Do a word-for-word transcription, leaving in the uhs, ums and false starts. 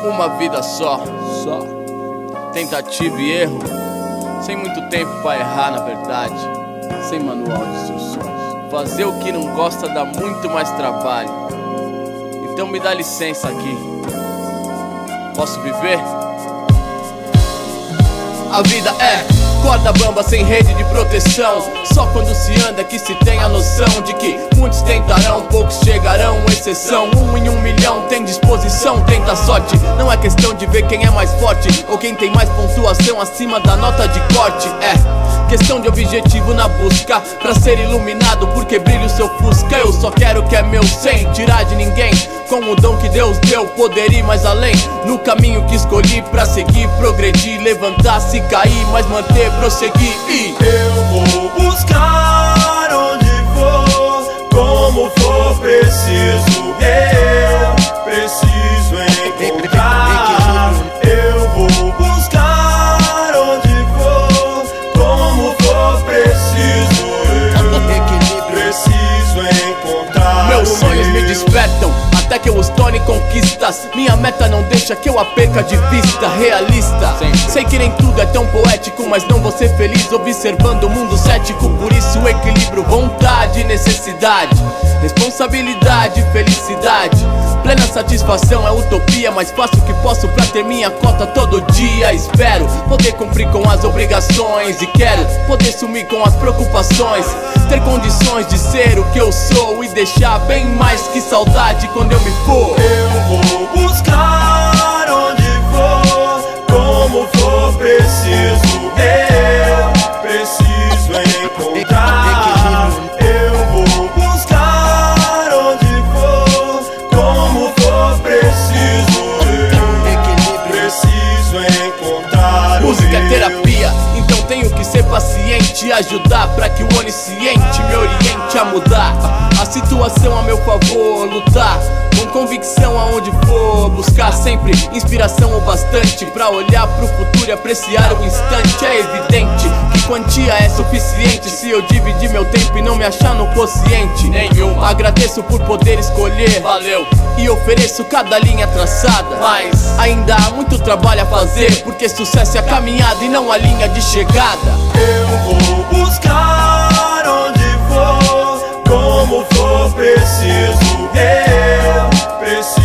Uma vida só, Só. tentativa e erro, sem muito tempo pra errar na verdade, sem manual de instruções. Fazer o que não gosta dá muito mais trabalho, então me dá licença aqui. Posso viver? A vida é corda bamba sem rede de proteção. Só quando se anda que se tem a noção de que muitos tentarão, poucos chegarão, exceção. Um em um milhão tem disposição, tenta sorte. Não é questão de ver quem é mais forte ou quem tem mais pontuação acima da nota de corte. É questão de objetivo na busca pra ser iluminado, porque brilha o seu fusca. Eu só quero o que é meu sem tirar de ninguém, com o dom que Deus deu, poder ir mais além. No caminho que escolhi pra seguir, progredir, levantar, se cair, mas manter, prosseguir e eu vou buscar onde for, como for preciso. Eu preciso encontrar. Eu vou buscar onde for, como for preciso. Eu preciso encontrar. meus sonhos me despertam até que eu os torne conquistas. Minha meta não deixa que eu a perca de vista. Realista, sei que nem tudo é tão poético, mas não vou ser feliz observando o mundo cético. Por isso o equilíbrio, vontade e necessidade, responsabilidade, felicidade, plena satisfação é utopia. Mais faço o que posso pra ter minha cota todo dia. Espero poder cumprir com as obrigações e quero poder sumir com as preocupações, ter condições de ser o que eu sou e deixar bem mais que saudade quando eu me for. Eu vou buscar onde for, como for preciso. Eu preciso encontrar. Eu vou buscar onde for, como for preciso. Eu preciso encontrar. Música é terapia, então tenho que ser paciente, ajudar pra que o onisciente me oriente a mudar a situação a meu favor, lutar com convicção aonde for, buscar sempre inspiração o bastante pra olhar pro futuro e apreciar o instante. É evidente que quantia é suficiente se eu dividir meu tempo e não me achar no quociente nenhum. Agradeço por poder escolher, valeu, e ofereço cada linha traçada, mas ainda há muito trabalho a fazer, porque sucesso é a caminhada e não a linha de chegada. Eu vou buscar onde for, como for preciso. Eu preciso